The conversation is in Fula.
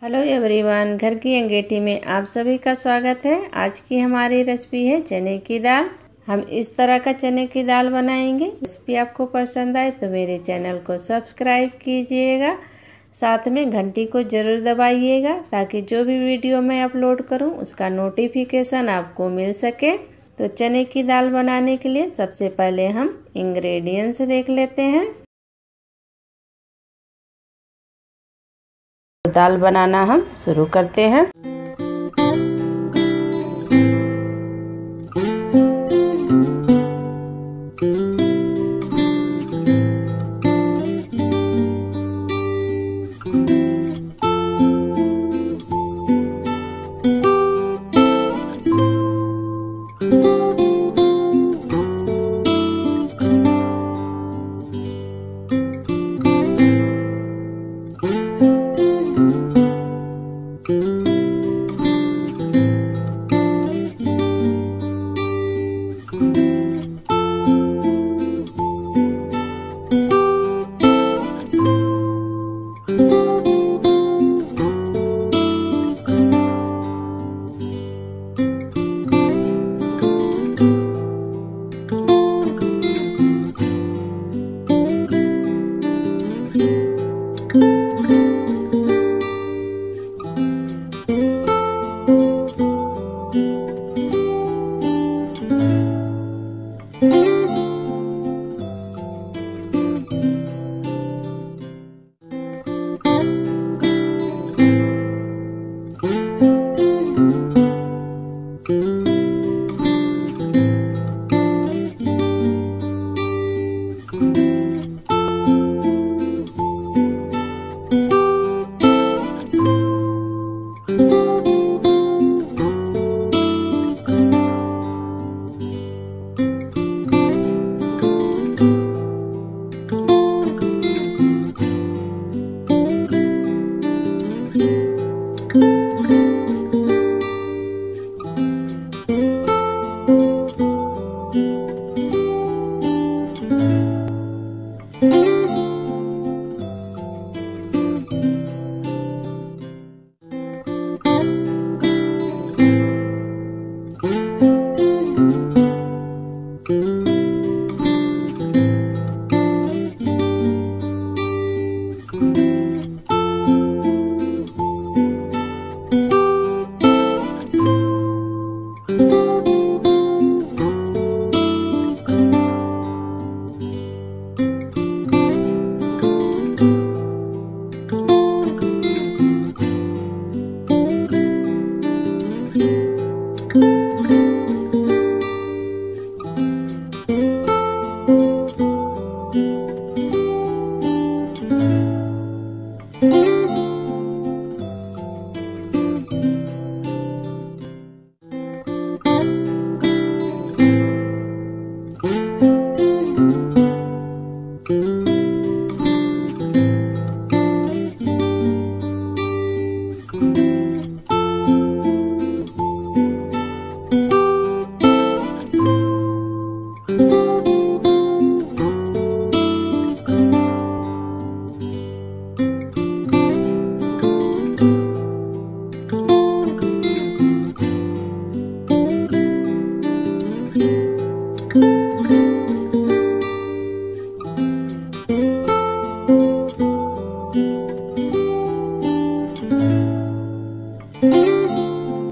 Hello everyone, घर की अंगेठी में आप सभी का स्वागत है। आज की हमारी रेसिपी है चने की दाल। हम इस तरह का चने की दाल बनाएंगे। रेसिपी आपको पसंद आए तो मेरे चैनल को सब्सक्राइब कीजिएगा, साथ में घंटी को जरूर दबाइएगा ताकि जो भी वीडियो मैं अपलोड करूं उसका नोटिफिकेशन आपको मिल सके। तो चने की दाल बनाने के लिए सबसे पहले हम इंग्रेडिएंट्स देख लेते हैं। दाल बनाना हम शुरू करते हैं।